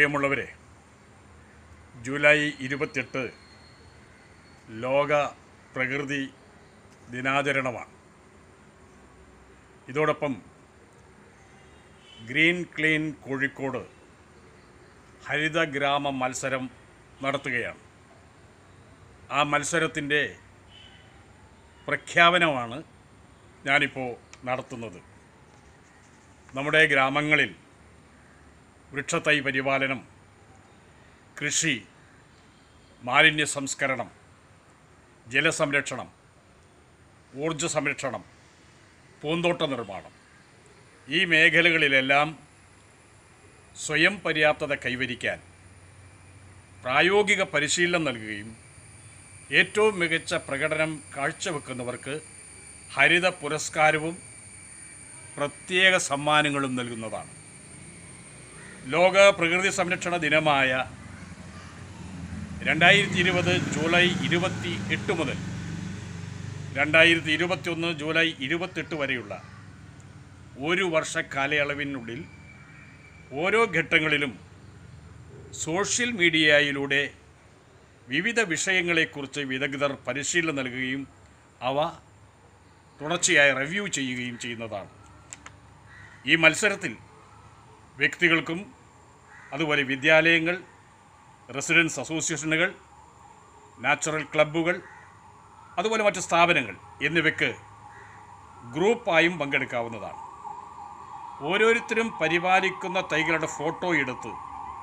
പ്രിയമുള്ളവരെ, ജൂലൈ 28 ലോക പ്രകൃതി ദിനാചരണമാണ്. ഇതോടൊപ്പം ഗ്രീൻ ക്ലീൻ കോഴിക്കോട് ഹരിതഗ്രാമ മത്സരം നടത്തുകയാണ്. ആ മത്സരത്തിൻ്റെ പ്രഖ്യാപനമാണ് ഞാനിപ്പോൾ നടത്തുന്നത്. നമ്മുടെ ഗ്രാമങ്ങളിൽ വൃക്ഷത്തൈ പരിപാലനം, കൃഷി, മാലിന്യ സംസ്കരണം, ജലസംരക്ഷണം, ഊർജ്ജ സംരക്ഷണം, പൂന്തോട്ട നിർമ്മാണം, ഈ മേഖലകളിലെല്ലാം സ്വയം പര്യാപ്തത കൈവരിക്കാൻ പ്രായോഗിക പരിശീലനം നൽകുകയും ഏറ്റവും മികച്ച പ്രകടനം കാഴ്ചവെക്കുന്നവർക്ക് ഹരിത പുരസ്കാരവും പ്രത്യേക സമ്മാനങ്ങളും നൽകുന്നതാണ്. ലോക പ്രകൃതി സംരക്ഷണ ദിനമായ 2020 ജൂലൈ 28 മുതൽ 2021 ജൂലൈ 28 വരെയുള്ള ഒരു വർഷ കാലയളവിനുള്ളിൽ ഓരോ ഘട്ടങ്ങളിലും സോഷ്യൽ മീഡിയയിലൂടെ വിവിധ വിഷയങ്ങളെക്കുറിച്ച് വിദഗ്ധർ പരിശീലനം നൽകുകയും അവ തുടർച്ചയായി റിവ്യൂ ചെയ്യുകയും ചെയ്യുന്നതാണ്. ഈ മത്സരത്തിൽ വ്യക്തികൾക്കും അതുപോലെ വിദ്യാലയങ്ങൾ, റെസിഡൻസ് അസോസിയേഷനുകൾ, നാച്ചുറൽ ക്ലബ്ബുകൾ, അതുപോലെ മറ്റ് സ്ഥാപനങ്ങൾ എന്നിവയ്ക്ക് ഗ്രൂപ്പായും പങ്കെടുക്കാവുന്നതാണ്. ഓരോരുത്തരും പരിപാലിക്കുന്ന തൈകളുടെ ഫോട്ടോ എടുത്ത്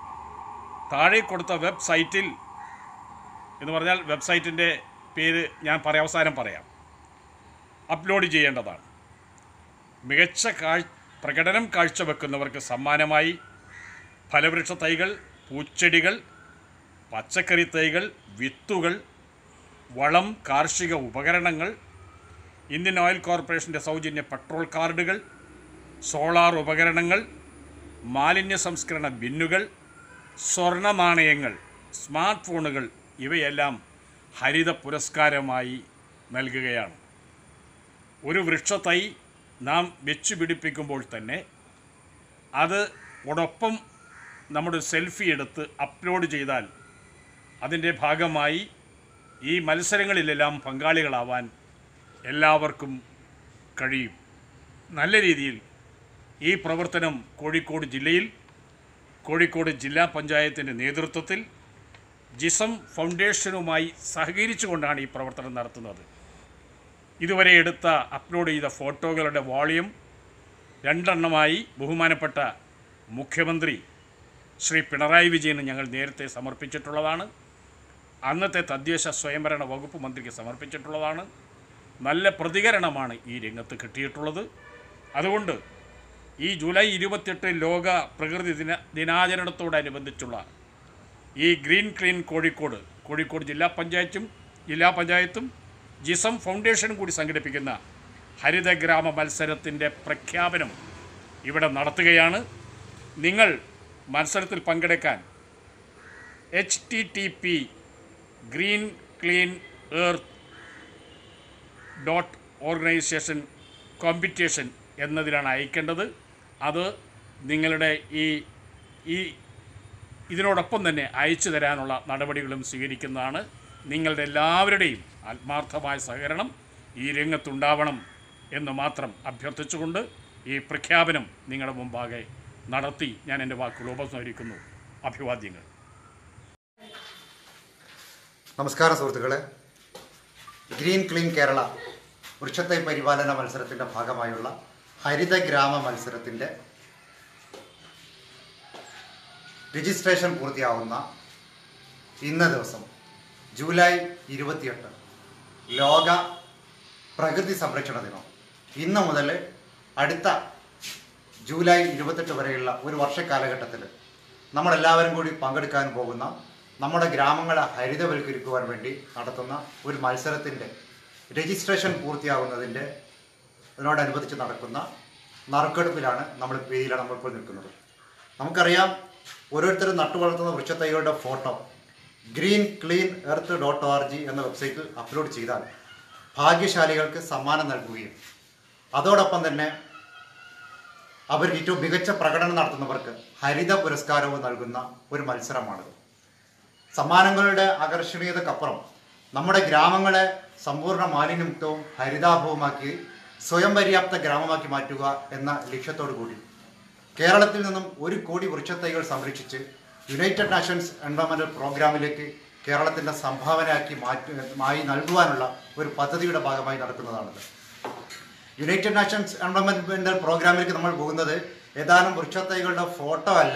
താഴെ കൊടുത്ത വെബ്സൈറ്റിൽ എന്ന് പറഞ്ഞാൽ വെബ്സൈറ്റിൻ്റെ പേര് ഞാൻ അവസാനം പറയാം, അപ്ലോഡ് ചെയ്യേണ്ടതാണ്. മികച്ച പ്രകടനം കാഴ്ചവെക്കുന്നവർക്ക് സമ്മാനമായി ഫലവൃക്ഷ തൈകൾ, പൂച്ചെടികൾ, പച്ചക്കറി തൈകൾ, വിത്തുകൾ, വളം, കാർഷിക ഉപകരണങ്ങൾ, ഇന്ത്യൻ ഓയിൽ കോർപ്പറേഷൻ്റെ സൗജന്യ പെട്രോൾ കാർഡുകൾ, സോളാർ ഉപകരണങ്ങൾ, മാലിന്യ സംസ്കരണ ബിന്നുകൾ, സ്വർണ്ണ നാണയങ്ങൾ, സ്മാർട്ട് ഫോണുകൾ ഇവയെല്ലാം ഹരിത പുരസ്കാരമായി നൽകുകയാണ്. ഒരു വൃക്ഷത്തൈ നാം വെച്ചു പിടിപ്പിക്കുമ്പോൾ തന്നെ അതോടൊപ്പം നമ്മുടെ സെൽഫി എടുത്ത് അപ്ലോഡ് ചെയ്താൽ അതിൻ്റെ ഭാഗമായി ഈ മത്സരങ്ങളിലെല്ലാം പങ്കാളികളാവാൻ എല്ലാവർക്കും കഴിയും. നല്ല രീതിയിൽ ഈ പ്രവർത്തനം കോഴിക്കോട് ജില്ലാ പഞ്ചായത്തിൻ്റെ നേതൃത്വത്തിൽ ജിസം ഫൗണ്ടേഷനുമായി സഹകരിച്ചുകൊണ്ടാണ് ഈ പ്രവർത്തനം നടത്തുന്നത്. ഇതുവരെ അപ്ലോഡ് ചെയ്ത ഫോട്ടോകളുടെ വോളിയം 2 എണ്ണമായി ബഹുമാനപ്പെട്ട മുഖ്യമന്ത്രി ശ്രീ പിണറായി വിജയന് ഞങ്ങൾ നേരത്തെ സമർപ്പിച്ചിട്ടുള്ളതാണ്. അന്നത്തെ തദ്ദേശ സ്വയംഭരണ വകുപ്പ് മന്ത്രിക്ക് സമർപ്പിച്ചിട്ടുള്ളതാണ്. നല്ല പ്രതികരണമാണ് ഈ രംഗത്ത് കിട്ടിയിട്ടുള്ളത്. അതുകൊണ്ട് ഈ ജൂലൈ 28 ലോക പ്രകൃതി ദിനാചരണത്തോടനുബന്ധിച്ചുള്ള ഈ ഗ്രീൻ ക്ലീൻ കോഴിക്കോട് ജില്ലാ പഞ്ചായത്തും ജിസം ഫൗണ്ടേഷനും കൂടി സംഘടിപ്പിക്കുന്ന ഹരിതഗ്രാമ മത്സരത്തിൻ്റെ പ്രഖ്യാപനം ഇവിടെ നടത്തുകയാണ്. നിങ്ങൾ മത്സരത്തിൽ പങ്കെടുക്കാൻ http://greencleanearth.organization competition എന്നതിലാണ് അയക്കേണ്ടത്. അത് നിങ്ങളുടെ ഇതിനോടൊപ്പം തന്നെ അയച്ചു തരാനുള്ള നടപടികളും സ്വീകരിക്കുന്നതാണ്. നിങ്ങളുടെ എല്ലാവരുടെയും ആത്മാർത്ഥമായ സഹകരണം ഈ രംഗത്തുണ്ടാവണം എന്ന് മാത്രം അഭ്യർത്ഥിച്ചുകൊണ്ട് ഈ പ്രഖ്യാപനം നിങ്ങളുടെ മുമ്പാകെ നടത്തി ഞാൻ എൻ്റെ വാക്കുകൾ ഉപസംഹരിക്കുന്നു. അഭിവാദ്യങ്ങൾ. നമസ്കാരം സുഹൃത്തുക്കളെ. ഗ്രീൻ ക്ലീൻ കേരള വൃക്ഷത്തൈ പരിപാലന മത്സരത്തിൻ്റെ ഭാഗമായുള്ള ഹരിതഗ്രാമ മത്സരത്തിൻ്റെ രജിസ്ട്രേഷൻ പൂർത്തിയാവുന്ന ഇന്ന ദിവസം ജൂലൈ 28 ലോക പ്രകൃതി സംരക്ഷണ ദിനം. ഇന്ന് മുതൽ അടുത്ത ജൂലൈ 28 വരെയുള്ള ഒരു വർഷക്കാലഘട്ടത്തിൽ നമ്മളെല്ലാവരും കൂടി പങ്കെടുക്കാൻ പോകുന്ന നമ്മുടെ ഗ്രാമങ്ങളെ ഹരിതവൽക്കരിക്കുവാൻ വേണ്ടി നടത്തുന്ന ഒരു മത്സരത്തിൻ്റെ രജിസ്ട്രേഷൻ പൂർത്തിയാകുന്നതിനോടനുബന്ധിച്ച് നടക്കുന്ന നറുക്കെടുപ്പിലാണ് നമ്മളിപ്പോൾ നിൽക്കുന്നത്. നമുക്കറിയാം, ഓരോരുത്തരും നട്ടുവളർത്തുന്ന വൃക്ഷത്തൈകളുടെ ഫോട്ടോ greencleanearth.org എന്ന വെബ്സൈറ്റിൽ അപ്ലോഡ് ചെയ്താൽ ഭാഗ്യശാലികൾക്ക് സമ്മാനം നൽകുകയും അതോടൊപ്പം തന്നെ അവർക്ക് ഏറ്റവും മികച്ച പ്രകടനം നടത്തുന്നവർക്ക് ഹരിത പുരസ്കാരവും നൽകുന്ന ഒരു മത്സരമാണിത്. സമ്മാനങ്ങളുടെ ആകർഷണീയതക്കപ്പുറം നമ്മുടെ ഗ്രാമങ്ങളെ സമ്പൂർണ്ണ മാലിന്യമുക്തവും ഹരിതാഭവുമാക്കി സ്വയം പര്യാപ്ത ഗ്രാമമാക്കി മാറ്റുക എന്ന ലക്ഷ്യത്തോടു കൂടി കേരളത്തിൽ നിന്നും 1 കോടി വൃക്ഷത്തൈകൾ സംരക്ഷിച്ച് യുണൈറ്റഡ് നാഷൻസ് എൻവയോൺമെൻറ്റൽ പ്രോഗ്രാമിലേക്ക് കേരളത്തിൻ്റെ സംഭാവനയാക്കി നൽകുവാനുള്ള ഒരു പദ്ധതിയുടെ ഭാഗമായി നടക്കുന്നതാണിത്. യുണൈറ്റഡ് നാഷൻസ് എൻവയോൺമെൻറ്റൽ പ്രോഗ്രാമിലേക്ക് നമ്മൾ പോകുന്നത് ഏതാനും വൃക്ഷത്തൈകളുടെ ഫോട്ടോ അല്ല,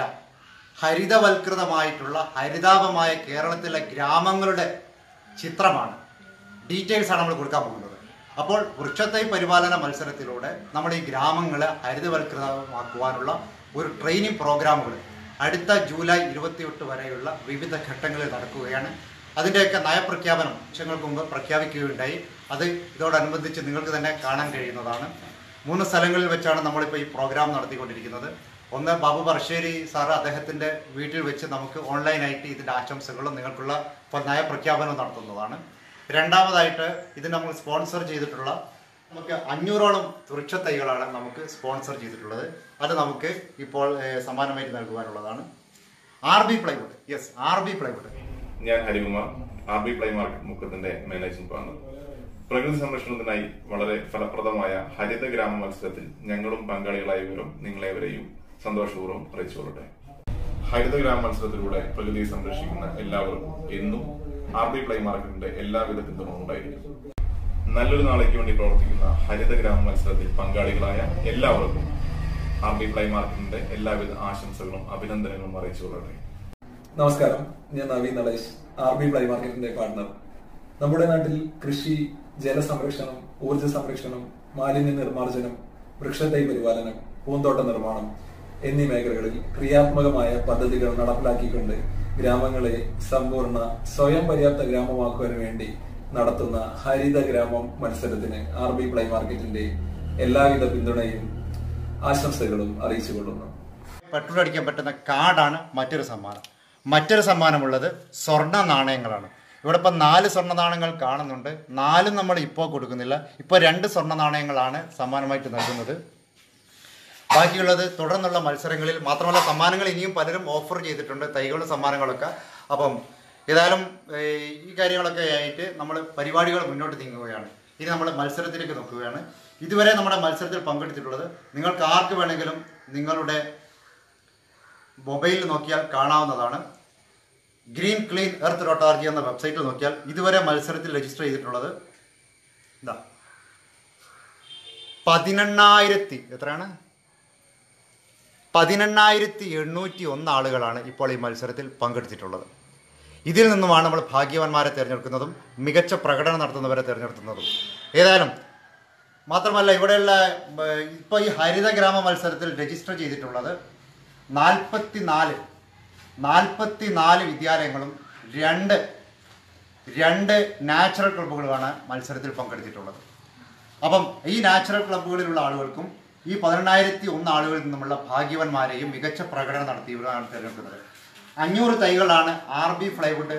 ഹരിതവൽകൃതമായിട്ടുള്ള ഹരിതാഭമായ കേരളത്തിലെ ഗ്രാമങ്ങളുടെ ചിത്രമാണ്, ഡീറ്റെയിൽസാണ് നമ്മൾ കൊടുക്കാൻ പോകുന്നത്. അപ്പോൾ വൃക്ഷത്തൈ പരിപാലന മത്സരത്തിലൂടെ നമ്മൾ ഈ ഗ്രാമങ്ങളെ ഹരിതവൽകൃതമാക്കുവാനുള്ള ഒരു ട്രെയിനിങ് പ്രോഗ്രാമുകൾ അടുത്ത ജൂലൈ 28 വരെയുള്ള വിവിധ ഘട്ടങ്ങളിൽ നടക്കുകയാണ്. അതിൻ്റെയൊക്കെ നയപ്രഖ്യാപനം വർഷങ്ങൾക്ക് മുമ്പ് പ്രഖ്യാപിക്കുകയുണ്ടായി. അത് ഇതോടനുബന്ധിച്ച് നിങ്ങൾക്ക് തന്നെ കാണാൻ കഴിയുന്നതാണ്. 3 സ്ഥലങ്ങളിൽ വെച്ചാണ് നമ്മളിപ്പോൾ ഈ പ്രോഗ്രാം നടത്തിക്കൊണ്ടിരിക്കുന്നത്. ഒന്ന്, ബാബു പറശ്ശേരി സാറ് അദ്ദേഹത്തിൻ്റെ വീട്ടിൽ വെച്ച് നമുക്ക് ഓൺലൈനായിട്ട് ഇതിൻ്റെ ആശംസകളും നിങ്ങൾക്കുള്ള നയപ്രഖ്യാപനവും നടത്തുന്നതാണ്. രണ്ടാമതായിട്ട് ഇത് നമ്മൾ സ്പോൺസർ ചെയ്തിട്ടുള്ള നമുക്ക് 500ഓളം വൃക്ഷത്തൈകളാണ് നമുക്ക് സ്പോൺസർ ചെയ്തിട്ടുള്ളത്. അത് നമുക്ക് ഇപ്പോൾ സമ്മാനമായിട്ട് നൽകുവാനുള്ളതാണ്. RB plywood. Yes, RB plywood. ഞാൻ ഹരികുമാർ, RB പ്ലൈ മാർക്കറ്റ് മുക്കത്തിന്റെ മാനേജിംഗ് പാർട്ണർ. പ്രകൃതി സംരക്ഷണത്തിനായി വളരെ ഫലപ്രദമായ ഹരിത ഗ്രാമ മത്സരത്തിൽ ഞങ്ങളും പങ്കാളികളായവരും നിങ്ങളെവരെയും സന്തോഷപൂർവ്വം അറിയിച്ചുകൊള്ളട്ടെ. ഹരിത ഗ്രാമ മത്സരത്തിലൂടെ പ്രകൃതിയെ സംരക്ഷിക്കുന്ന എല്ലാവർക്കും എന്നും RB പ്ലൈ മാർക്കറ്റിന്റെ എല്ലാവിധ പിന്തുണയും ഉണ്ടായിരിക്കും. നല്ലൊരു നാളേക്ക് വേണ്ടി പ്രവർത്തിക്കുന്ന ഹരിത ഗ്രാമ മത്സരത്തിൽ പങ്കാളികളായ എല്ലാവർക്കും RB പ്ലൈ മാർക്കറ്റിന്റെ എല്ലാവിധ ആശംസകളും അഭിനന്ദനങ്ങളും അറിയിച്ചുകൊള്ളട്ടെ. നമസ്കാരം, ഞാൻ നവീൻ നടേശ്, RB പ്ലൈ മാർക്കറ്റിന്റെ പാർട്ണർ. നമ്മുടെ നാട്ടിൽ കൃഷി, ജലസംരക്ഷണം, ഊർജ്ജ സംരക്ഷണം, മാലിന്യ നിർമ്മാർജ്ജനം, വൃക്ഷത്തൈ പരിപാലനം, പൂന്തോട്ട നിർമ്മാണം എന്നീ മേഖലകളിൽ ക്രിയാത്മകമായ പദ്ധതികൾ നടപ്പിലാക്കിക്കൊണ്ട് ഗ്രാമങ്ങളെ സമ്പൂർണ്ണ സ്വയം പര്യാപ്ത ഗ്രാമമാക്കുവാൻ വേണ്ടി നടത്തുന്ന ഹരിത ഗ്രാമം മത്സരത്തിന് RB പ്ലൈ മാർക്കറ്റിന്റെ എല്ലാവിധ പിന്തുണയും ആശംസകളും അറിയിച്ചുകൊള്ളുന്നു. പെട്രോൾ അടിക്കാൻ പറ്റുന്ന കാർഡാണ് മറ്റൊരു സമ്മാനമുള്ളത് സ്വർണ്ണ നാണയങ്ങളാണ്. ഇവിടെ ഇപ്പം 4 സ്വർണ്ണ നാണയങ്ങൾ കാണുന്നുണ്ട്. 4 നമ്മൾ ഇപ്പോൾ കൊടുക്കുന്നില്ല. ഇപ്പോൾ 2 സ്വർണ്ണ നാണയങ്ങളാണ് സമ്മാനമായിട്ട് നൽകുന്നത്. ബാക്കിയുള്ളത് തുടർന്നുള്ള മത്സരങ്ങളിൽ മാത്രമല്ല, സമ്മാനങ്ങൾ ഇനിയും പലരും ഓഫർ ചെയ്തിട്ടുണ്ട്, തൈകളും സമ്മാനങ്ങളൊക്കെ. അപ്പം ഏതായാലും ഈ കാര്യങ്ങളൊക്കെ ആയിട്ട് നമ്മൾ പരിപാടികൾ മുന്നോട്ട് നീങ്ങുകയാണ്. ഇനി നമ്മൾ മത്സരത്തിലേക്ക് നോക്കുകയാണ്. ഇതുവരെ നമ്മുടെ മത്സരത്തിൽ പങ്കെടുത്തിട്ടുള്ളത് നിങ്ങൾക്ക് ആർക്ക് വേണമെങ്കിലും നിങ്ങളുടെ മൊബൈലിൽ നോക്കിയാൽ കാണാവുന്നതാണ്. greencleanearth.org എന്ന വെബ്സൈറ്റിൽ നോക്കിയാൽ ഇതുവരെ മത്സരത്തിൽ രജിസ്റ്റർ ചെയ്തിട്ടുള്ളത് 18,801 ആളുകളാണ് ഇപ്പോൾ ഈ മത്സരത്തിൽ പങ്കെടുത്തിട്ടുള്ളത്. ഇതിൽ നിന്നുമാണ് നമ്മൾ ഭാഗ്യവാന്മാരെ തിരഞ്ഞെടുക്കുന്നതും മികച്ച പ്രകടനം നടത്തുന്നവരെ തിരഞ്ഞെടുക്കുന്നതും. ഏതായാലും മാത്രമല്ല, ഇവിടെയുള്ള ഇപ്പോൾ ഈ ഹരിത ഗ്രാമ മത്സരത്തിൽ രജിസ്റ്റർ ചെയ്തിട്ടുള്ളത് 44 വിദ്യാലയങ്ങളും രണ്ട് നാച്ചുറൽ ക്ലബ്ബുകളുമാണ് മത്സരത്തിൽ പങ്കെടുത്തിട്ടുള്ളത്. അപ്പം ഈ നാച്ചുറൽ ക്ലബ്ബുകളിലുള്ള ആളുകൾക്കും ഈ 18,001 ആളുകളിൽ നിന്നുമുള്ള ഭാഗ്യവാന്മാരെയും മികച്ച പ്രകടനം നടത്തിയവരാണ് തിരഞ്ഞെടുക്കുന്നത്. 500 തൈകളാണ് RB പ്ലൈവുഡ്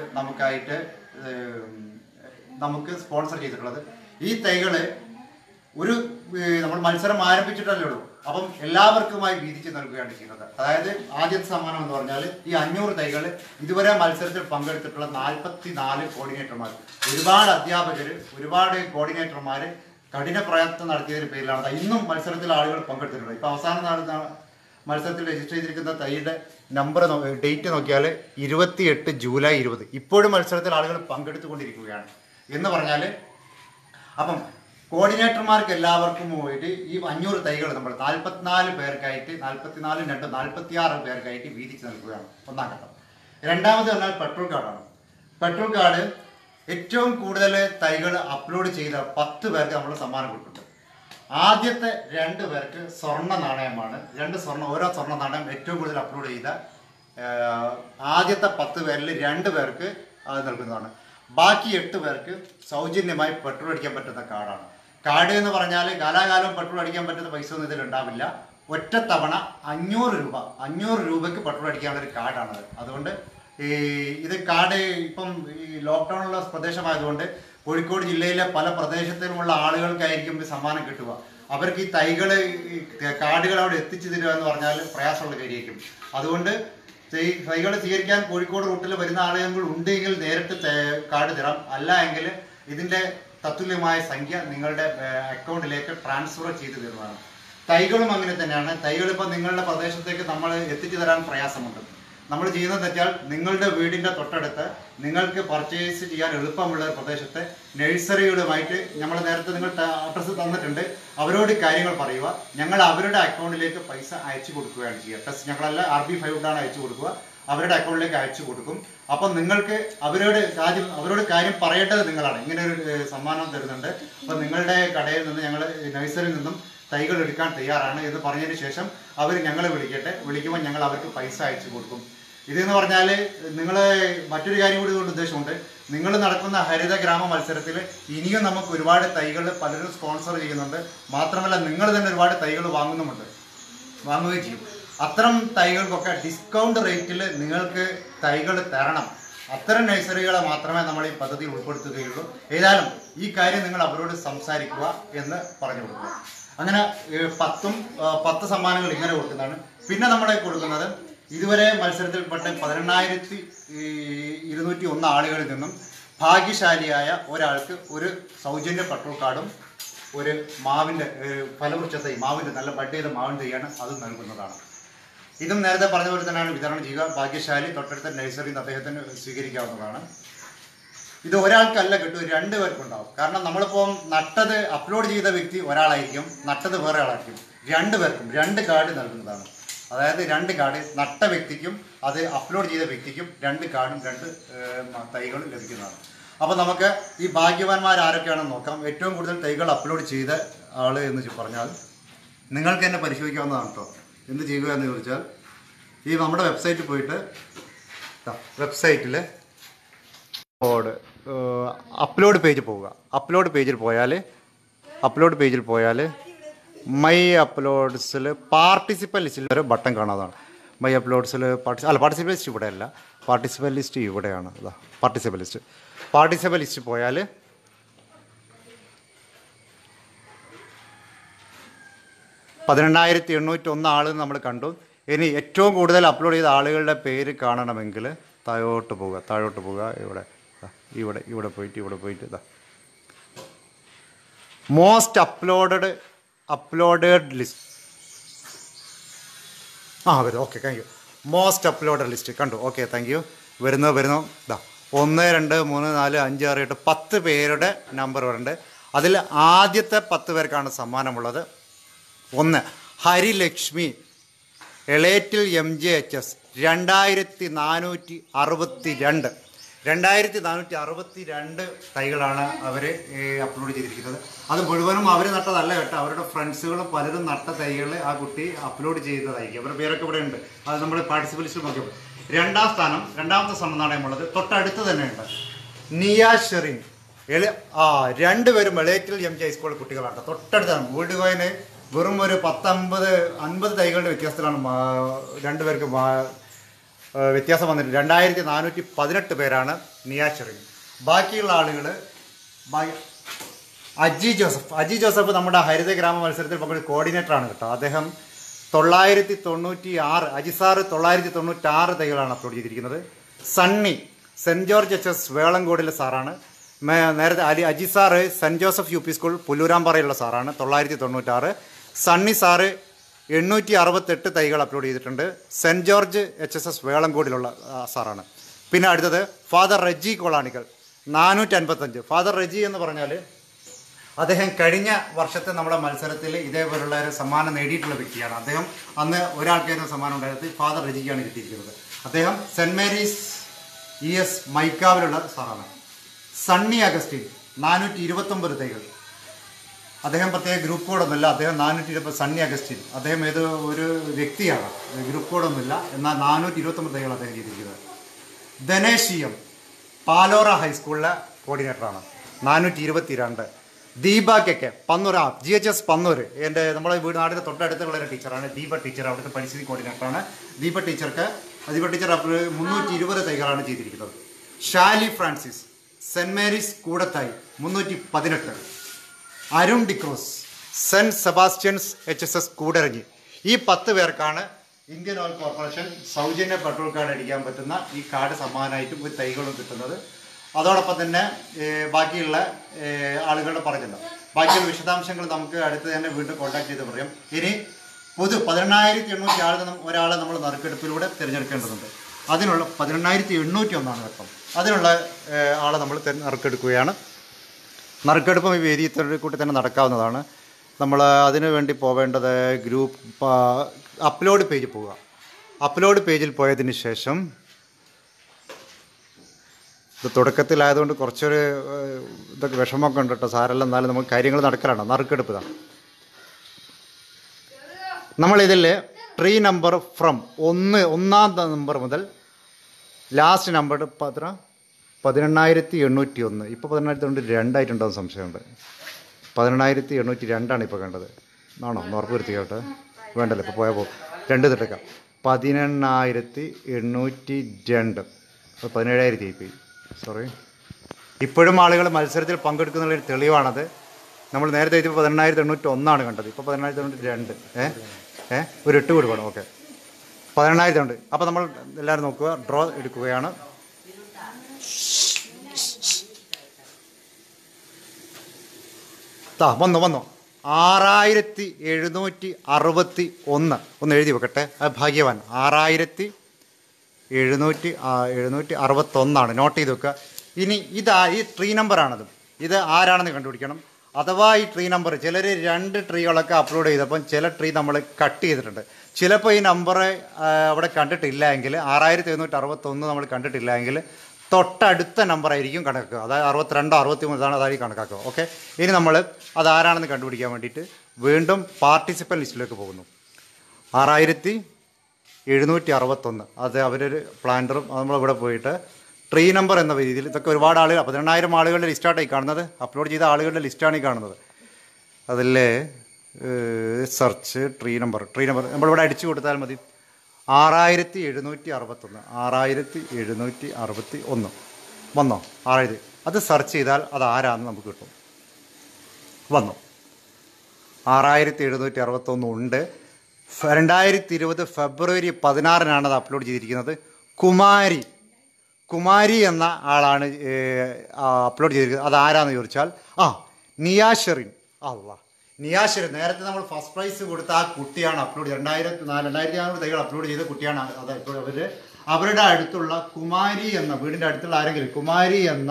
നമുക്ക് സ്പോൺസർ ചെയ്തിട്ടുള്ളത്. ഈ തൈകൾ നമ്മൾ മത്സരം ആരംഭിച്ചിട്ടല്ലേ ഉള്ളൂ. അപ്പം എല്ലാവർക്കുമായി വീതിച്ച് നൽകുകയാണ് ചെയ്യുന്നത്. അതായത് ആദ്യത്തെ സമ്മാനം എന്ന് പറഞ്ഞാൽ ഈ 500 തൈകൾ ഇതുവരെ മത്സരത്തിൽ പങ്കെടുത്തിട്ടുള്ള 44 കോർഡിനേറ്റർമാർ, ഒരുപാട് അധ്യാപകർ, ഒരുപാട് കോർഡിനേറ്റർമാർ കഠിന പ്രയത്നം നടത്തിയതിന് പേരിലാണ് ഇന്നും മത്സരത്തിൽ ആളുകൾ പങ്കെടുത്തിട്ടുള്ളത്. ഇപ്പോൾ അവസാന മത്സരത്തിൽ രജിസ്റ്റർ ചെയ്തിരിക്കുന്ന തൈയുടെ ഡേറ്റ് നോക്കിയാൽ 28 ജൂലൈ 20. ഇപ്പോഴും മത്സരത്തിൽ ആളുകൾ പങ്കെടുത്തുകൊണ്ടിരിക്കുകയാണ് എന്ന് പറഞ്ഞാൽ, അപ്പം കോർഡിനേറ്റർമാർക്ക് എല്ലാവർക്കും പോയിട്ട് ഈ 500 തൈകൾ നമ്മൾ 44 പേർക്കായിട്ട് 46 പേർക്കായിട്ട് വീതിച്ച് നൽകുകയാണ്. ഒന്നാം ഘട്ടം. രണ്ടാമത് പറഞ്ഞാൽ പെട്രോൾ കാർഡാണ്. പെട്രോൾ കാർഡ് ഏറ്റവും കൂടുതൽ തൈകൾ അപ്ലോഡ് ചെയ്ത 10 പേർക്ക് നമ്മൾ സമ്മാനം കൊടുക്കുന്നുണ്ട്. ആദ്യത്തെ 2 പേർക്ക് സ്വർണ്ണ നാണയമാണ്. ഓരോ സ്വർണ്ണ നാണയം ഏറ്റവും കൂടുതൽ അപ്ലോഡ് ചെയ്ത ആദ്യത്തെ 10 പേരിൽ 2 പേർക്ക് അത് നൽകുന്നതാണ്. ബാക്കി 8 പേർക്ക് സൗജന്യമായി പെട്രോൾ അടിക്കാൻ പറ്റുന്ന കാർഡാണ്. കാർഡ് എന്ന് പറഞ്ഞാൽ കാലാകാലം പെട്രോൾ അടിക്കാൻ പറ്റുന്ന പൈസ ഒന്നും ഇതിലുണ്ടാവില്ല. ഒറ്റത്തവണ 500 രൂപയ്ക്ക് പെട്രോൾ അടിക്കാനുള്ളൊരു കാർഡാണത്. അതുകൊണ്ട് ഇത് കാർഡ് ഇപ്പം ഈ ലോക്ക്ഡൗണുള്ള പ്രദേശമായതുകൊണ്ട് കോഴിക്കോട് ജില്ലയിലെ പല പ്രദേശത്തിലുമുള്ള ആളുകൾക്കായിരിക്കും ഈ സമ്മാനം കിട്ടുക. അവർക്ക് ഈ തൈകൾ കാർഡുകൾ അവിടെ എത്തിച്ചു തരിക എന്ന് പറഞ്ഞാൽ പ്രയാസമുള്ള കാര്യമായിരിക്കും. അതുകൊണ്ട് തൈകൾ സ്വീകരിക്കാൻ കോഴിക്കോട് റൂട്ടിൽ വരുന്ന ആളുകൾ ഉണ്ടെങ്കിൽ നേരിട്ട് കാർഡ് തരാം. അല്ല എങ്കിൽ ഇതിൻ്റെ തത്തുല്യമായ സംഖ്യ നിങ്ങളുടെ അക്കൗണ്ടിലേക്ക് ട്രാൻസ്ഫർ ചെയ്തു തരുന്നതാണ്. തൈകളും അങ്ങനെ തന്നെയാണ്. തൈകൾ ഇപ്പോൾ നിങ്ങളുടെ പ്രദേശത്തേക്ക് നമ്മൾ എത്തിച്ചു തരാൻ പ്രയാസമുണ്ട്. നമ്മൾ ചെയ്യുന്നത് വെച്ചാൽ നിങ്ങളുടെ വീടിൻ്റെ തൊട്ടടുത്ത് നിങ്ങൾക്ക് പർച്ചേസ് ചെയ്യാൻ എളുപ്പമുള്ള പ്രദേശത്തെ നഴ്സറികളുമായിട്ട് നമ്മൾ നേരത്തെ നിങ്ങൾ അഡ്രസ്സ് തന്നിട്ടുണ്ട്. അവരോട് കാര്യങ്ങൾ പറയുക. ഞങ്ങൾ അവരുടെ അക്കൗണ്ടിലേക്ക് പൈസ അയച്ചു കൊടുക്കുകയാണ് ചെയ്യുക. ഞങ്ങളല്ല RB5 അയച്ചു കൊടുക്കുക. അവരുടെ അക്കൗണ്ടിലേക്ക് അയച്ചു കൊടുക്കും. അപ്പം നിങ്ങൾക്ക് അവരോട് കാര്യം പറയേണ്ടത് നിങ്ങളാണ്. ഇങ്ങനെ ഒരു സമ്മാനം തരുന്നുണ്ട്, അപ്പം നിങ്ങളുടെ കടയിൽ നിന്ന് ഞങ്ങൾ നഴ്സറിയിൽ നിന്നും തൈകൾ എടുക്കാൻ തയ്യാറാണ് എന്ന് പറഞ്ഞതിന് ശേഷം അവർ ഞങ്ങളെ വിളിക്കുമ്പോൾ ഞങ്ങൾ അവർക്ക് പൈസ അയച്ചു കൊടുക്കും. ഇതെന്ന് പറഞ്ഞാൽ നിങ്ങൾ മറ്റൊരു കാര്യം കൂടി കൊണ്ട് ഉദ്ദേശമുണ്ട്. നിങ്ങൾ നടക്കുന്ന ഹരിത ഗ്രാമ മത്സരത്തിൽ ഇനിയും നമുക്ക് ഒരുപാട് തൈകൾ പലരും സ്പോൺസർ ചെയ്യുന്നുണ്ട്. മാത്രമല്ല നിങ്ങൾ തന്നെ ഒരുപാട് തൈകൾ വാങ്ങുകയും ചെയ്യും. അത്തരം തൈകൾക്കൊക്കെ ഡിസ്കൗണ്ട് റേറ്റിൽ നിങ്ങൾക്ക് തൈകൾ തരണം. അത്തരം നഴ്സറികളെ മാത്രമേ നമ്മൾ ഈ പദ്ധതിയിൽ ഉൾപ്പെടുത്തുകയുള്ളൂ. ഏതായാലും ഈ കാര്യം നിങ്ങൾ അവരോട് സംസാരിക്കുക എന്ന് പറഞ്ഞു കൊടുക്കുക. അങ്ങനെ 10 സമ്മാനങ്ങൾ ഇങ്ങനെ കൊടുക്കുന്നതാണ്. പിന്നെ നമ്മളെ കൊടുക്കുന്നത് ഇതുവരെ മത്സരത്തിൽപ്പെട്ട 18,201 ആളുകളിൽ നിന്നും ഭാഗ്യശാലിയായ ഒരാൾക്ക് ഒരു സൗജന്യ പെട്രോൾ കാർഡും ഒരു മാവിൻ്റെ ഫലവൃക്ഷ തൈ, നല്ല ബഡ് ചെയ്ത മാവിൻ തൈയാണ് അത് നൽകുന്നതാണ്. ഇതും നേരത്തെ പറഞ്ഞ പോലെ തന്നെയാണ് വിതരണം ചെയ്യുക. ഭാഗ്യശാലി തൊട്ടടുത്ത നഴ്സറിയിൽ നിന്ന് അദ്ദേഹത്തിന് സ്വീകരിക്കാവുന്നതാണ്. ഇത് ഒരാൾക്കല്ല കിട്ടും, 2 പേർക്കുണ്ടാവും. കാരണം നമ്മളിപ്പോൾ നട്ടത് അപ്ലോഡ് ചെയ്ത വ്യക്തി ഒരാളായിരിക്കും, നട്ടത് വേറെ ആളായിരിക്കും. 2 പേർക്കും 2 കാർഡ് നൽകുന്നതാണ്. അതായത് 2 കാർഡ് നട്ട വ്യക്തിക്കും അത് അപ്ലോഡ് ചെയ്ത വ്യക്തിക്കും 2 കാർഡും 2 തൈകളും ലഭിക്കുന്നതാണ്. അപ്പോൾ നമുക്ക് ഈ ഭാഗ്യവാന്മാർ ആരൊക്കെയാണെന്ന് നോക്കാം. ഏറ്റവും കൂടുതൽ തൈകൾ അപ്ലോഡ് ചെയ്ത ആൾ എന്ന് പറഞ്ഞാൽ നിങ്ങൾക്ക് തന്നെ പരിശോധിക്കാവുന്നതാണ് കേട്ടോ. എന്ത് ചെയ്യുക എന്ന് ചോദിച്ചാൽ ഈ നമ്മുടെ വെബ്സൈറ്റിൽ പോയിട്ട് വെബ്സൈറ്റിൽ അപ്ലോഡ് പേജിൽ പോവുക. അപ്ലോഡ് പേജിൽ പോയാൽ മൈ അപ്ലോഡ്സിൽ പാർട്ടിസിപ്പൻ്റ് ലിസ്റ്റിൽ ഒരു ബട്ടൺ കാണാതാണ്. മൈ അപ്ലോഡ്സിൽ പാർട്ടിസിപ്പൻ്റ് ലിസ്റ്റ് ഇവിടെയല്ല, പാർട്ടിസിപ്പൻ്റ് ലിസ്റ്റ് ഇവിടെയാണ്. പാർട്ടിസിപ്പൻ്റ് ലിസ്റ്റ് പോയാൽ $18,801 ആൾ നമ്മൾ കണ്ടു. ഇനി ഏറ്റവും കൂടുതൽ അപ്ലോഡ് ചെയ്ത ആളുകളുടെ പേര് കാണണമെങ്കിൽ താഴോട്ട് പോവുക. ഇവിടെ പോയിട്ട് മോസ്റ്റ് അപ്ലോഡഡ് ലിസ്റ്റ് വരും. Okay, thank you. Most uploaded list കണ്ടു. Okay, thank you. വരുന്നു 1, 2, 3, 4, 5, 6, 8, 10 പേരുടെ നമ്പർ വരുന്നുണ്ട്. അതിൽ ആദ്യത്തെ 10 പേർക്കാണ് സമ്മാനമുള്ളത്. 1 ഹരിലക്ഷ്മി, എളേറ്റിൽ MJHS, 2462 തൈകളാണ് അവർ അപ്ലോഡ് ചെയ്തിരിക്കുന്നത്. അത് മുഴുവനും അവർ നട്ടതല്ല കേട്ടോ, അവരുടെ ഫ്രണ്ട്സുകളും പലരും നട്ട തൈകൾ ആ കുട്ടി അപ്ലോഡ് ചെയ്തതായിരിക്കും. അവരുടെ പേരൊക്കെ ഇവിടെ ഉണ്ട്. അത് നമ്മൾ പാർട്ടിസിപ്പൻ്റ് ലിസ്റ്റ് നോക്കിയപ്പോൾ രണ്ടാമത്തെ സമ്മാനമുള്ളത് തൊട്ടടുത്ത് തന്നെയുണ്ട്. നിയ ഷെറിൻ, 2 പേരും എളേറ്റിൽ MJ ഹൈസ്കൂൾ കുട്ടികളാണ്. തൊട്ടടുത്താണ്. വീട് കോയിന് വെറും ഒരു 50 തൈകളുടെ വ്യത്യാസത്തിലാണ് 2 പേർക്ക് വ്യത്യാസം വന്നിട്ടുണ്ട്. 2418 പേരാണ് നിയാഷറിൻ. ബാക്കിയുള്ള ആളുകൾ അജി ജോസഫ് നമ്മുടെ ഹരിത ഗ്രാമ മത്സരത്തിൽ പങ്കെടുത്ത കോർഡിനേറ്ററാണ് കേട്ടോ. അദ്ദേഹം 996 അജിസാറ് 996 തൈകളാണ് അപ്ലോഡ് ചെയ്തിരിക്കുന്നത്. സണ്ണി സെൻറ്റ് ജോർജ് HS വേളങ്കോടിലെ സാറാണ്. നേരത്തെ അജിസാറ് സെൻറ്റ് ജോസഫ് UP സ്കൂൾ പുല്ലൂരാമ്പാറയുള്ള സാറാണ്. 996. സണ്ണി സാറ് 868 തൈകൾ അപ്ലോഡ് ചെയ്തിട്ടുണ്ട്. സെൻറ്റ് ജോർജ് HSS വേളങ്കോടിലുള്ള സാറാണ്. പിന്നെ അടുത്തത് ഫാദർ റെജി കൊളാണികൾ 455. ഫാദർ റെജി എന്ന് പറഞ്ഞാൽ അദ്ദേഹം കഴിഞ്ഞ വർഷത്തെ നമ്മുടെ മത്സരത്തിൽ ഇതേപോലുള്ള ഒരു സമ്മാനം നേടിയിട്ടുള്ള വ്യക്തിയാണ്. അദ്ദേഹം അന്ന് ഒരാൾക്കായിരുന്നു സമ്മാനം ഉണ്ടായത്. ഫാദർ റെജിക്കാണ് കിട്ടിയിരിക്കുന്നത്. അദ്ദേഹം സെൻറ്റ് മേരീസ് ES മൈക്കാവിലുള്ള സാറാണ്. സണ്ണി അഗസ്റ്റിൻ 429 തൈകൾ. അദ്ദേഹം പ്രത്യേക ഗ്രൂപ്പ് കോഡൊന്നുമില്ല. അദ്ദേഹം 420. സണ്ണി അഗസ്റ്റിൻ അദ്ദേഹം ഒരു വ്യക്തിയാണ്, ഗ്രൂപ്പ് കോഡൊന്നുമില്ല. എന്നാൽ 429 തൈകൾ അദ്ദേഹം ചെയ്തിരിക്കുന്നത്. ധനേഷിയം പാലോറ ഹൈസ്കൂളിലെ കോർഡിനേറ്ററാണ്. 422. ദീപ കെ പന്നൂർ GHS പന്നൂർ നമ്മുടെ നാടിൻ്റെ തൊട്ടടുത്തുള്ള ഒരു ടീച്ചറാണ്. ദീപ ടീച്ചർ അവിടുത്തെ പരിസ്ഥിതി കോർഡിനേറ്ററാണ്. ദീപ ടീച്ചർ 320 തൈകളാണ് ചെയ്തിരിക്കുന്നത്. Shali Francis saint Mary's Koodathai 318, Arun D'Cruz saint Sebastian's HSS Koodaranji. ഈ 10 പേർക്കാണ് ഇന്ത്യൻ ഓയിൽ കോർപ്പറേഷൻ സൗജന്യ പെട്രോൾ കാർഡ് അടിക്കാൻ പറ്റുന്ന ഈ കാർഡ് സമ്മാനമായിട്ടും ഒരു തൈകളും കിട്ടുന്നത്. അതോടൊപ്പം തന്നെ ബാക്കിയുള്ള ആളുകളുടെ പറഞ്ഞല്ലോ, ബാക്കിയുള്ള വിശദാംശങ്ങൾ നമുക്ക് അടുത്ത് തന്നെ വീണ്ടും കോൺടാക്ട് ചെയ്ത് പറയാം. ഇനി 18,800 ഒരാളെ നമ്മൾ നറുക്കെടുപ്പിലൂടെ തിരഞ്ഞെടുക്കേണ്ടതുണ്ട്. അതിനുള്ള 18,801 ഘട്ടം. അതിനുള്ള ആളെ നമ്മൾ നറുക്കെടുക്കുകയാണ്. നറുക്കെടുപ്പും ഈ വേദിയിൽ കൂട്ടി തന്നെ നടക്കാവുന്നതാണ്. നമ്മൾ അതിനു വേണ്ടി പോവേണ്ടത് ഗ്രൂപ്പ് അപ്ലോഡ് പേജിൽ പോവുക. അപ്ലോഡ് പേജിൽ പോയതിന് ശേഷം, ഇത് തുടക്കത്തിലായതുകൊണ്ട് കുറച്ചൊരു ഇതൊക്കെ വിഷമമൊക്കെ ഉണ്ട് കേട്ടോ, സാരല്ല, എന്നാലും നമുക്ക് കാര്യങ്ങൾ നടക്കലാണ്. നറുക്കെടുപ്പ് ഇതാണ്. നമ്മളിതിൽ ട്രീ നമ്പർ ഫ്രം ഒന്നാം നമ്പർ മുതൽ ലാസ്റ്റ് നമ്പർ 18,801. ഇപ്പോൾ 18,802 ആയിട്ടുണ്ടാകുന്ന സംശയമുണ്ട്. 18,802 ഇപ്പോൾ കണ്ടത് ആണോ? ഒന്ന് ഉറപ്പ് വരുത്തി കേട്ടോ, വേണ്ടല്ലോ ഇപ്പോൾ പോയാൽ പോകും. 2 തിട്ടക്കാം. 18,802, 17,000 ആയിപ്പോയി, സോറി. ഇപ്പോഴും ആളുകൾ മത്സരത്തിൽ പങ്കെടുക്കുന്നുള്ളൊരു തെളിവാണത്. നമ്മൾ നേരത്തെ ഇതിപ്പോൾ 18,801 കണ്ടത്, ഇപ്പോൾ 18,802. ഒരു 8 കൂടി വേണം. ഓക്കെ, 18,000. അപ്പോൾ നമ്മൾ എല്ലാവരും നോക്കുക, ഡ്രോ എടുക്കുകയാണ്. വന്നു 6,761. ഒന്ന് എഴുതി വെക്കട്ടെ, അത് ഭാഗ്യവാൻ. 6,761 നോട്ട് ചെയ്ത് വെക്കുക. ഇനി ഈ ട്രീ നമ്പറാണത്. ഇത് ആരാണെന്ന് കണ്ടുപിടിക്കണം. അഥവാ ഈ ട്രീ നമ്പർ, ചിലർ 2 ട്രീകളൊക്കെ അപ്ലോഡ് ചെയ്തപ്പം ചില ട്രീ നമ്മൾ കട്ട് ചെയ്തിട്ടുണ്ട്. ചിലപ്പോൾ ഈ നമ്പർ അവിടെ കണ്ടിട്ടില്ല എങ്കിൽ, 6,761 നമ്മൾ കണ്ടിട്ടില്ല എങ്കിൽ തൊട്ടടുത്ത നമ്പറായിരിക്കും കണക്കാക്കുക. അതായത് 62, 63 അതായിരിക്കും കണക്കാക്കുക. ഓക്കെ, ഇനി നമ്മൾ അതാരാണെന്ന് കണ്ടുപിടിക്കാൻ വേണ്ടിയിട്ട് വീണ്ടും പാർട്ടിസിപ്പൻ്റ് ലിസ്റ്റിലേക്ക് പോകുന്നു. 6,761. അത് അവരൊരു പ്ലാന്ററും നമ്മളിവിടെ പോയിട്ട് ട്രീ നമ്പർ എന്ന രീതിയിൽ, ഇതൊക്കെ ഒരുപാട് ആളുകൾ, 18,000 ആളുകളുടെ ലിസ്റ്റായിട്ടായി കാണുന്നത്. അപ്ലോഡ് ചെയ്ത ആളുകളുടെ ലിസ്റ്റാണ് ഈ കാണുന്നത്. അതിൽ സെർച്ച് ട്രീ നമ്പർ നമ്മളിവിടെ അടിച്ചു കൊടുത്താൽ മതി. 6,761. 6,761 വന്നോ? 6,000. അത് സെർച്ച് ചെയ്താൽ അത് ആരാന്ന് നമുക്ക് കിട്ടും. വന്നു 6,761 ഉണ്ട്. 2020 ഫെബ്രുവരി 16 അത് അപ്ലോഡ് ചെയ്തിരിക്കുന്നത്. കുമാരി എന്ന ആളാണ് അപ്ലോഡ് ചെയ്തിരിക്കുന്നത്. അതാരാന്ന് ചോദിച്ചാൽ നിയാഷെറിൻ. നിയാഷെറിൻ നേരത്തെ നമ്മൾ ഫസ്റ്റ് പ്രൈസ് കൊടുത്ത ആ കുട്ടിയാണ് അപ്ലോഡ് ചെയ്തത്. 2,400 തൈകൾ അപ്ലോഡ് ചെയ്ത കുട്ടിയാണ്. അത് അവരുടെ അടുത്തുള്ള കുമാരി എന്ന, വീടിൻ്റെ അടുത്തുള്ള ആരെങ്കിലും കുമാരി എന്ന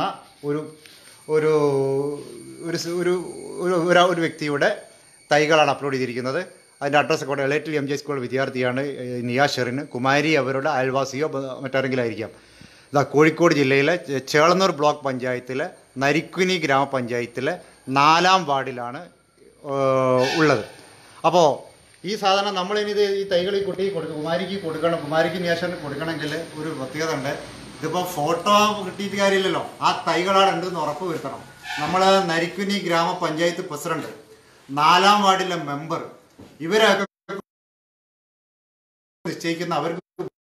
ഒരു വ്യക്തിയുടെ തൈകളാണ് അപ്ലോഡ് ചെയ്തിരിക്കുന്നത്. അതിൻ്റെ അഡ്രസ്സ് ഒക്കെ എളേറ്റിൽ MJ സ്കൂൾ വിദ്യാർത്ഥിയാണ് നിയാഷെറിന്. കുമാരി അവരുടെ അയൽവാസിയോ മറ്റാരെങ്കിലും ആയിരിക്കാം. കോഴിക്കോട് ജില്ലയിലെ ചേളന്നൂർ ബ്ലോക്ക് പഞ്ചായത്തിലെ നരിക്കുനി ഗ്രാമപഞ്ചായത്തിലെ 4-ാം വാർഡിലാണ് ഉള്ളത്. അപ്പോൾ ഈ സാധനം നമ്മളിനി ഈ തൈകൾ ഈ കുട്ടിക്ക് കുമാരിക്ക് കൊടുക്കണം. കുമാരിക്ക് നിയാഷെറിന് കൊടുക്കണമെങ്കിൽ ഒരു പ്രത്യേകത ഉണ്ട്. ഇതിപ്പോൾ ഫോട്ടോ കിട്ടിയിട്ട് കാര്യമില്ലല്ലോ, ആ തൈകളാണ് ഉണ്ടെന്ന് ഉറപ്പ് വരുത്തണം. നമ്മൾ നരിക്കുനി ഗ്രാമപഞ്ചായത്ത് പ്രസിഡന്റ്, 4-ാം വാർഡിലെ മെമ്പർ, ഇവരൊക്കെ നിശ്ചയിക്കുന്ന അവർക്ക്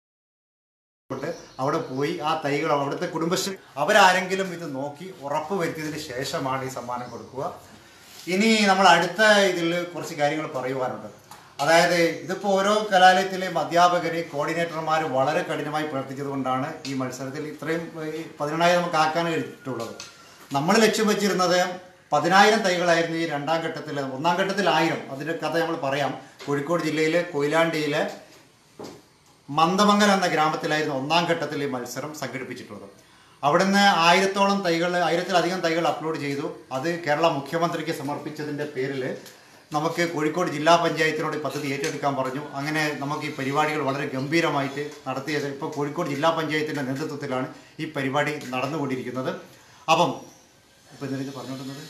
അവിടെ പോയി ആ തൈകൾ അവിടുത്തെ കുടുംബശ്രീ അവരാരെങ്കിലും ഇത് നോക്കി ഉറപ്പ് വരുത്തിയതിന് ശേഷമാണ് ഈ സമ്മാനം കൊടുക്കുക. ഇനി നമ്മൾ അടുത്ത ഇതിൽ കുറച്ച് കാര്യങ്ങൾ പറയുവാനുണ്ട്. അതായത് ഇതിപ്പോൾ ഓരോ കലാലയത്തിലെയും അധ്യാപകർ, കോർഡിനേറ്റർമാർ വളരെ കഠിനമായി പ്രവർത്തിച്ചത് കൊണ്ടാണ് ഈ മത്സരത്തിൽ ഇത്രയും 18,000 നമുക്ക് ആക്കാൻ കഴിഞ്ഞിട്ടുള്ളത്. നമ്മൾ ലക്ഷ്യം വെച്ചിരുന്നത് 10,000 തൈകളായിരുന്നു ഈ 2-ാം ഘട്ടത്തിൽ. 1-ാം ഘട്ടത്തിൽ 1000. അതിൻ്റെ കഥ നമ്മൾ പറയാം. കോഴിക്കോട് ജില്ലയിലെ കൊയിലാണ്ടിയിലെ മന്ദമംഗലം എന്ന ഗ്രാമത്തിലായിരുന്നു 1-ാം ഘട്ടത്തിൽ ഈ മത്സരം സംഘടിപ്പിച്ചിട്ടുള്ളത്. അവിടുന്ന് 1000-ത്തിലധികം തൈകൾ അപ്ലോഡ് ചെയ്തു. അത് കേരള മുഖ്യമന്ത്രിക്ക് സമർപ്പിച്ചതിൻ്റെ പേരിൽ നമുക്ക് കോഴിക്കോട് ജില്ലാ പഞ്ചായത്തിനോട് പദ്ധതി ഏറ്റെടുക്കാൻ പറഞ്ഞു. അങ്ങനെ നമുക്ക് ഈ പരിപാടികൾ വളരെ ഗംഭീരമായിട്ട് നടത്തിയത്. ഇപ്പോൾ കോഴിക്കോട് ജില്ലാ പഞ്ചായത്തിൻ്റെ നേതൃത്വത്തിലാണ് ഈ പരിപാടി നടന്നുകൊണ്ടിരിക്കുന്നത്. അപ്പം ഇപ്പോൾ എന്തെങ്കിലും പറഞ്ഞുകൊണ്ടിരുന്നത്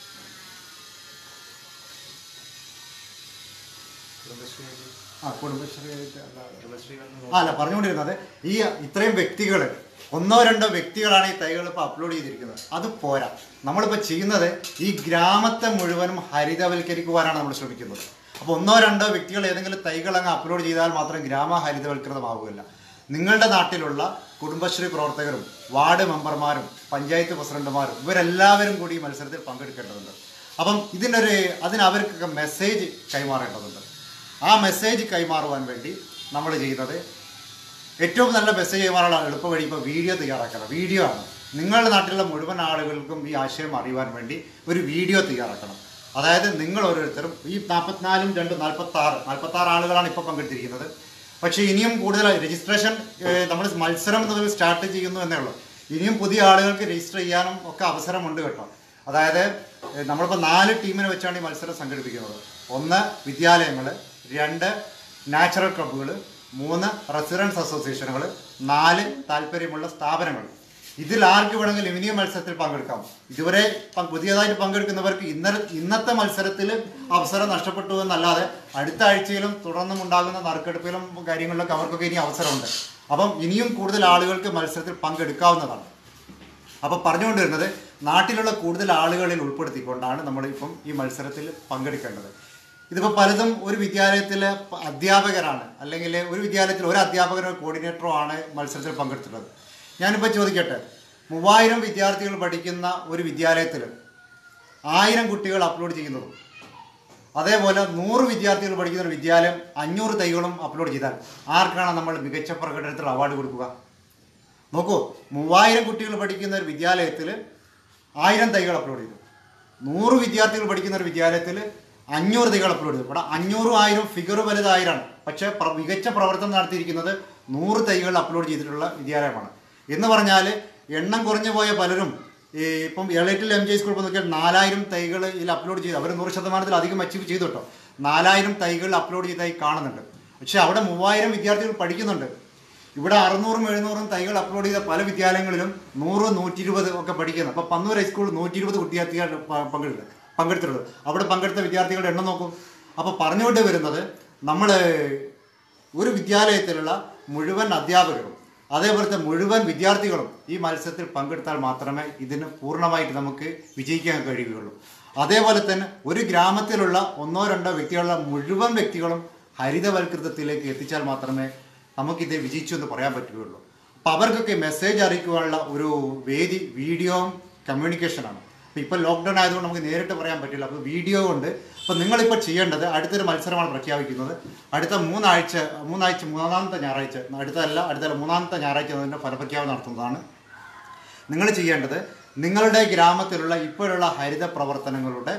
പറഞ്ഞുകൊണ്ടിരുന്നത് ഈ ഇത്രയും വ്യക്തികൾ, 1-2 വ്യക്തികളാണ് ഈ തൈകൾ ഇപ്പോൾ അപ്ലോഡ് ചെയ്തിരിക്കുന്നത്. അത് പോരാ. നമ്മളിപ്പോൾ ചെയ്യുന്നത് ഈ ഗ്രാമത്തെ മുഴുവനും ഹരിതവൽക്കരിക്കുവാനാണ് നമ്മൾ ശ്രമിക്കുന്നത്. അപ്പോൾ 1-2 വ്യക്തികൾ ഏതെങ്കിലും തൈകൾ അങ്ങ് അപ്ലോഡ് ചെയ്താൽ മാത്രം ഗ്രാമ ഹരിതവൽകൃതമാവുകയില്ല. നിങ്ങളുടെ നാട്ടിലുള്ള കുടുംബശ്രീ പ്രവർത്തകരും വാർഡ് മെമ്പർമാരും പഞ്ചായത്ത് പ്രസിഡന്റുമാരും ഇവരെല്ലാവരും കൂടി ഈ മത്സരത്തിൽ പങ്കെടുക്കേണ്ടതുണ്ട്. അപ്പം അതിന് അവർക്കൊക്കെ മെസ്സേജ് കൈമാറേണ്ടതുണ്ട്. ആ മെസ്സേജ് കൈമാറുവാൻ വേണ്ടി നമ്മൾ ചെയ്യുന്നത് ഏറ്റവും നല്ല മെസ്സേജ് കൈമാറാനുള്ള എളുപ്പ വഴി ഇപ്പോൾ വീഡിയോ തയ്യാറാക്കണം. വീഡിയോ ആണ്. നിങ്ങളുടെ നാട്ടിലുള്ള മുഴുവൻ ആളുകൾക്കും ഈ ആശയം അറിയുവാൻ വേണ്ടി ഒരു വീഡിയോ തയ്യാറാക്കണം. അതായത് നിങ്ങൾ ഓരോരുത്തരും ഈ 44 2 46 ആളുകളാണ് ഇപ്പോൾ പങ്കെടുത്തിരിക്കുന്നത്. പക്ഷേ ഇനിയും കൂടുതൽ രജിസ്ട്രേഷൻ നമ്മൾ മത്സരം മുതൽ സ്റ്റാർട്ട് ചെയ്യുന്നു എന്നേ ഉള്ളൂ. ഇനിയും പുതിയ ആളുകൾക്ക് രജിസ്റ്റർ ചെയ്യാനും ഒക്കെ അവസരമുണ്ട് കേട്ടോ. അതായത് നമ്മളിപ്പോൾ 4 ടീമിനെ വെച്ചാണ് ഈ മത്സരം സംഘടിപ്പിക്കുന്നത്. 1 വിദ്യാലയങ്ങൾ, 2 നാച്ചുറൽ ക്ലബ്ബുകൾ, 3 റെസിഡൻസ് അസോസിയേഷനുകൾ, 4 താല്പര്യമുള്ള സ്ഥാപനങ്ങൾ. ഇതിൽ ആർക്ക് വേണമെങ്കിലും ഇനിയും മത്സരത്തിൽ പങ്കെടുക്കാം. ഇതുവരെ പുതിയതായിട്ട് പങ്കെടുക്കുന്നവർക്ക് ഇന്നത്തെ മത്സരത്തിൽ അവസരം നഷ്ടപ്പെട്ടു എന്നല്ലാതെ അടുത്ത ആഴ്ചയിലും തുടർന്നും ഉണ്ടാകുന്ന നറുക്കെടുപ്പിലും കാര്യങ്ങളിലൊക്കെ അവർക്കൊക്കെ ഇനി അവസരമുണ്ട്. അപ്പം ഇനിയും കൂടുതൽ ആളുകൾക്ക് മത്സരത്തിൽ പങ്കെടുക്കാവുന്നതാണ്. അപ്പോൾ പറഞ്ഞുകൊണ്ടിരുന്നത് നാട്ടിലുള്ള കൂടുതൽ ആളുകളിൽ ഉൾപ്പെടുത്തിക്കൊണ്ടാണ് നമ്മളിപ്പം ഈ മത്സരത്തിൽ പങ്കെടുക്കേണ്ടത്. ഇതിപ്പോൾ പലതും ഒരു വിദ്യാലയത്തിലെ അധ്യാപകരാണ്, അല്ലെങ്കിൽ ഒരു വിദ്യാലയത്തിൽ ഒരു അധ്യാപകനോ കോർഡിനേറ്ററോ ആണ് മത്സരത്തിൽ പങ്കെടുത്തിട്ടുള്ളത്. ഞാനിപ്പോൾ ചോദിക്കട്ടെ, 3000 വിദ്യാർത്ഥികൾ പഠിക്കുന്ന ഒരു വിദ്യാലയത്തിൽ 1000 കുട്ടികൾ അപ്ലോഡ് ചെയ്യുന്നതും അതേപോലെ 100 വിദ്യാർത്ഥികൾ പഠിക്കുന്ന ഒരു വിദ്യാലയം 500 തൈകളും അപ്ലോഡ് ചെയ്താൽ ആർക്കാണ് നമ്മൾ മികച്ച പ്രകടനത്തിൽ അവാർഡ് കൊടുക്കുക? നോക്കൂ, 3000 കുട്ടികൾ പഠിക്കുന്ന ഒരു വിദ്യാലയത്തിൽ 1000 തൈകൾ അപ്ലോഡ് ചെയ്തു. 100 വിദ്യാർത്ഥികൾ പഠിക്കുന്ന ഒരു വിദ്യാലയത്തിൽ 500 തൈകൾ അപ്ലോഡ് ചെയ്തു. ഇവിടെ 500 1000 ഫിഗർ വലുതായിരാണ്. പക്ഷേ മികച്ച പ്രവർത്തനം നടത്തിയിരിക്കുന്നത് 100 തൈകൾ അപ്ലോഡ് ചെയ്തിട്ടുള്ള വിദ്യാലയമാണ്. എന്ന് പറഞ്ഞാൽ എണ്ണം കുറഞ്ഞു പോയ പലരും ഇപ്പം എളേറ്റിൽ MJ സ്കൂൾ ഇപ്പോൾ നോക്കിയാൽ 4000 തൈകൾ ഇതിൽ അപ്ലോഡ് ചെയ്തു. അവർ 100% അധികം അച്ചീവ് ചെയ്തു കേട്ടോ. 4000 തൈകൾ അപ്ലോഡ് ചെയ്തതായി കാണുന്നുണ്ട്. പക്ഷേ അവിടെ 3000 വിദ്യാർത്ഥികൾ പഠിക്കുന്നുണ്ട്. ഇവിടെ 600 700 തൈകൾ അപ്ലോഡ് ചെയ്ത പല വിദ്യാലയങ്ങളിലും 100 120 ഒക്കെ പഠിക്കുന്നത്. അപ്പോൾ പന്നൂർ ഹൈസ്കൂൾ 120 വിദ്യാർത്ഥികൾ പങ്കെടുത്തിട്ടുള്ളത്. അവിടെ പങ്കെടുത്ത വിദ്യാർത്ഥികളുടെ എണ്ണം നോക്കും. അപ്പോൾ പറഞ്ഞുകൊണ്ട് വരുന്നത് നമ്മൾ ഒരു വിദ്യാലയത്തിലുള്ള മുഴുവൻ അധ്യാപകരും അതേപോലത്തെ മുഴുവൻ വിദ്യാർത്ഥികളും ഈ മത്സരത്തിൽ പങ്കെടുത്താൽ മാത്രമേ ഇതിന് പൂർണ്ണമായിട്ട് നമുക്ക് വിജയിക്കാൻ കഴിയുകയുള്ളൂ. അതേപോലെ തന്നെ ഒരു ഗ്രാമത്തിലുള്ള 1-2 വ്യക്തികളുള്ള മുഴുവൻ വ്യക്തികളും ഹരിതവൽകൃതത്തിലേക്ക് എത്തിച്ചാൽ മാത്രമേ നമുക്കിത് വിജയിച്ചു എന്ന് പറയാൻ പറ്റുകയുള്ളൂ. അപ്പോൾ അവർക്കൊക്കെ മെസ്സേജ് അറിയിക്കുവാനുള്ള ഒരു വേദി വീഡിയോയും കമ്മ്യൂണിക്കേഷനാണ്. അപ്പോൾ ഇപ്പോൾ ലോക്ക്ഡൗൺ ആയതുകൊണ്ട് നമുക്ക് നേരിട്ട് പറയാൻ പറ്റില്ല. അപ്പോൾ വീഡിയോ കൊണ്ട് അപ്പോൾ നിങ്ങളിപ്പോൾ ചെയ്യേണ്ടത് അടുത്തൊരു മത്സരമാണ് പ്രഖ്യാപിക്കുന്നത്. അടുത്ത മൂന്നാമത്തെ ഞായറാഴ്ച മൂന്നാമത്തെ ഞായറാഴ്ച അതിൻ്റെ ഫലപ്രഖ്യാപനം നടത്തുന്നതാണ്. നിങ്ങൾ ചെയ്യേണ്ടത് നിങ്ങളുടെ ഗ്രാമത്തിലുള്ള ഇപ്പോഴുള്ള ഹരിത പ്രവർത്തനങ്ങളുടെ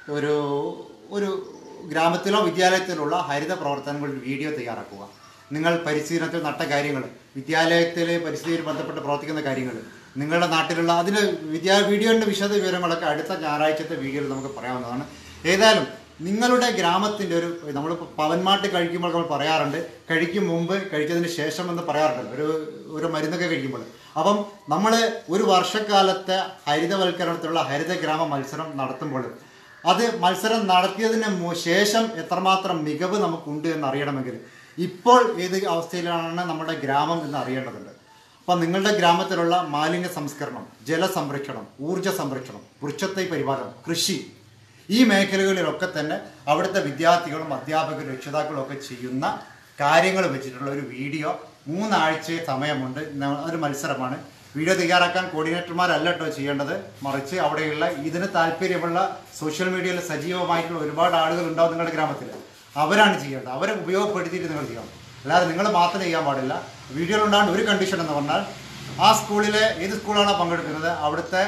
ഒരു ഗ്രാമത്തിലോ വിദ്യാലയത്തിലുള്ള ഹരിത പ്രവർത്തനങ്ങളുടെ വീഡിയോ തയ്യാറാക്കുക. നിങ്ങൾ പരിശീലനത്തിൽ നട്ട കാര്യങ്ങൾ, വിദ്യാലയത്തിലെ പരിസ്ഥിതിയിൽ ബന്ധപ്പെട്ട് പ്രവർത്തിക്കുന്ന കാര്യങ്ങൾ, നിങ്ങളുടെ നാട്ടിലുള്ള അതിന് വീഡിയോൻ്റെ വിശദ വിവരങ്ങളൊക്കെ അടുത്ത ഞായറാഴ്ചത്തെ വീഡിയോയിൽ നമുക്ക് പറയാവുന്നതാണ്. ഏതായാലും നിങ്ങളുടെ ഗ്രാമത്തിൻ്റെ നമ്മളിപ്പോൾ പവൻമാട്ട് കഴിക്കുമ്പോൾ നമ്മൾ പറയാറുണ്ട്, കഴിക്കും മുമ്പ് കഴിച്ചതിന് ശേഷം എന്ന് പറയാറുണ്ട് ഒരു മരുന്നൊക്കെ കഴിക്കുമ്പോൾ. അപ്പം നമ്മൾ ഒരു വർഷക്കാലത്തെ ഹരിതവൽക്കരണത്തിലുള്ള ഹരിത ഗ്രാമ മത്സരം നടത്തുമ്പോൾ അത് മത്സരം നടത്തിയതിന് ശേഷം എത്രമാത്രം മികവ് നമുക്കുണ്ട് എന്നറിയണമെങ്കിൽ ഇപ്പോൾ ഏത് അവസ്ഥയിലാണ് നമ്മുടെ ഗ്രാമം എന്ന് അറിയേണ്ടതുണ്ട്. അപ്പം നിങ്ങളുടെ ഗ്രാമത്തിലുള്ള മാലിന്യ സംസ്കരണം, ജലസംരക്ഷണം, ഊർജ്ജ സംരക്ഷണം, വൃക്ഷത്തൈ പരിപാലനം, കൃഷി, ഈ മേഖലകളിലൊക്കെ തന്നെ അവിടുത്തെ വിദ്യാർത്ഥികളും അധ്യാപകരും രക്ഷിതാക്കളും ഒക്കെ ചെയ്യുന്ന കാര്യങ്ങൾ വെച്ചിട്ടുള്ള ഒരു വീഡിയോ 3 ആഴ്ച സമയമുണ്ട്. ഒരു മത്സരമാണ്. വീഡിയോ തയ്യാറാക്കാൻ കോർഡിനേറ്റർമാരല്ല കേട്ടോ ചെയ്യേണ്ടത്, മറിച്ച് അവിടെയുള്ള ഇതിന് താല്പര്യമുള്ള സോഷ്യൽ മീഡിയയിൽ സജീവമായിട്ടുള്ള ഒരുപാട് ആളുകൾ ഉണ്ടാവും നിങ്ങളുടെ ഗ്രാമത്തിൽ. അവരാണ് ചെയ്യേണ്ടത്. അവരെ ഉപയോഗപ്പെടുത്തിയിട്ട് നിങ്ങൾ ചെയ്യണം. അല്ലാതെ നിങ്ങൾ മാത്രം ചെയ്യാൻ പാടില്ല. വീഡിയോയിലുണ്ടാകുന്ന ഒരു കണ്ടീഷൻ എന്ന് പറഞ്ഞാൽ ആ സ്കൂളിലെ ഏത് സ്കൂളാണോ പങ്കെടുക്കുന്നത് അവിടുത്തെ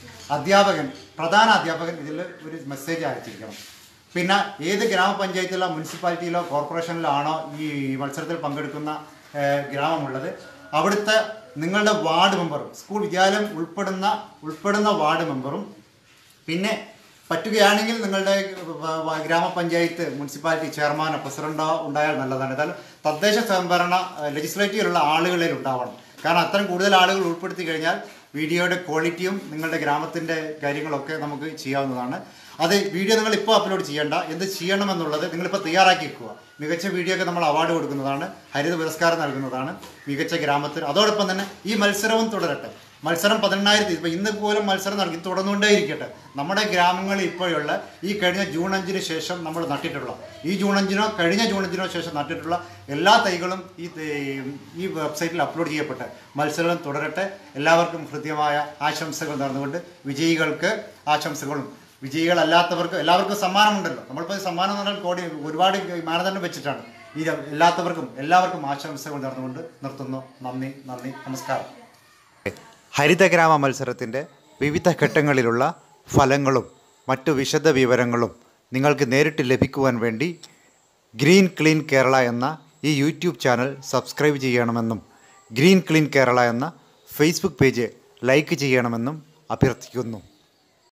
പ്രധാന അധ്യാപകൻ ഇതിൽ ഒരു മെസ്സേജ് അയച്ചിരിക്കണം. പിന്നെ ഏത് ഗ്രാമപഞ്ചായത്തിലോ മുനിസിപ്പാലിറ്റിയിലോ കോർപ്പറേഷനിലോ ആണോ ഈ മത്സരത്തിൽ പങ്കെടുക്കുന്ന ഗ്രാമമുള്ളത് അവിടുത്തെ നിങ്ങളുടെ വാർഡ് മെമ്പറും സ്കൂൾ വിദ്യാലയം ഉൾപ്പെടുന്ന വാർഡ് മെമ്പറും പിന്നെ പറ്റുകയാണെങ്കിൽ നിങ്ങളുടെ ഗ്രാമപഞ്ചായത്ത് മുനിസിപ്പാലിറ്റി ചെയർമാനോ പ്രസിഡന്റോ ഉണ്ടായാൽ നല്ലതാണ്. ഏതായാലും തദ്ദേശ സ്വയംഭരണ ലെജിസ്ലേറ്റീവിലുള്ള ആളുകളിൽ ഉണ്ടാവണം. കാരണം അത്തരം കൂടുതൽ ആളുകൾ ഉൾപ്പെടുത്തി കഴിഞ്ഞാൽ വീഡിയോയുടെ ക്വാളിറ്റിയും നിങ്ങളുടെ ഗ്രാമത്തിൻ്റെ കാര്യങ്ങളൊക്കെ നമുക്ക് ചെയ്യാവുന്നതാണ്. അത് വീഡിയോ നിങ്ങൾ ഇപ്പോൾ അപ്ലോഡ് ചെയ്യേണ്ട. എന്ത് ചെയ്യണമെന്നുള്ളത് നിങ്ങളിപ്പോൾ തയ്യാറാക്കി വെക്കുക. മികച്ച വീഡിയോക്ക് നമ്മൾ അവാർഡ് കൊടുക്കുന്നതാണ്, ഹരിത പുരസ്കാരം നൽകുന്നതാണ് മികച്ച ഗ്രാമത്തിന്. അതോടൊപ്പം തന്നെ ഈ മത്സരവും തുടരട്ടെ. മത്സരം 18,000 ഇപ്പോൾ ഇന്ന് പോലും മത്സരം നടത്തി തുടർന്നുകൊണ്ടേ ഇരിക്കട്ടെ. നമ്മുടെ ഗ്രാമങ്ങളിൽ ഇപ്പോഴുള്ള ഈ കഴിഞ്ഞ ജൂൺ 5-ന് ശേഷം നമ്മൾ നട്ടിട്ടുള്ള ഈ ജൂൺ 5-നോ കഴിഞ്ഞ ജൂൺ 5-നോ ശേഷം നട്ടിട്ടുള്ള എല്ലാ തൈകളും ഈ വെബ്സൈറ്റിൽ അപ്ലോഡ് ചെയ്യപ്പെട്ട് മത്സരം തുടരട്ടെ. എല്ലാവർക്കും ഹൃദ്യമായ ആശംസകൾ നേർന്നുകൊണ്ട് വിജയികൾക്ക് ആശംസകളും വിജയികളല്ലാത്തവർക്ക് എല്ലാവർക്കും സമ്മാനമുണ്ടല്ലോ. നമ്മളിപ്പോൾ സമ്മാനം എന്ന് പറഞ്ഞാൽ ഒരുപാട് മാനദണ്ഡം വെച്ചിട്ടാണ്. ഈ എല്ലാവർക്കും ആശംസകൾ നേർന്നുകൊണ്ട് നിർത്തുന്നു. നന്ദി, നമസ്കാരം. ഹരിതഗ്രാമ മത്സരത്തിൻ്റെ വിവിധ ഘട്ടങ്ങളിലുള്ള ഫലങ്ങളും മറ്റു വിശദ വിവരങ്ങളും നിങ്ങൾക്ക് നേരിട്ട് ലഭിക്കുവാൻ വേണ്ടി ഗ്രീൻ ക്ലീൻ കേരള എന്ന ഈ യൂട്യൂബ് ചാനൽ സബ്സ്ക്രൈബ് ചെയ്യണമെന്നും ഗ്രീൻ ക്ലീൻ കേരള എന്ന ഫേസ്ബുക്ക് പേജ് ലൈക്ക് ചെയ്യണമെന്നും അഭ്യർത്ഥിക്കുന്നു.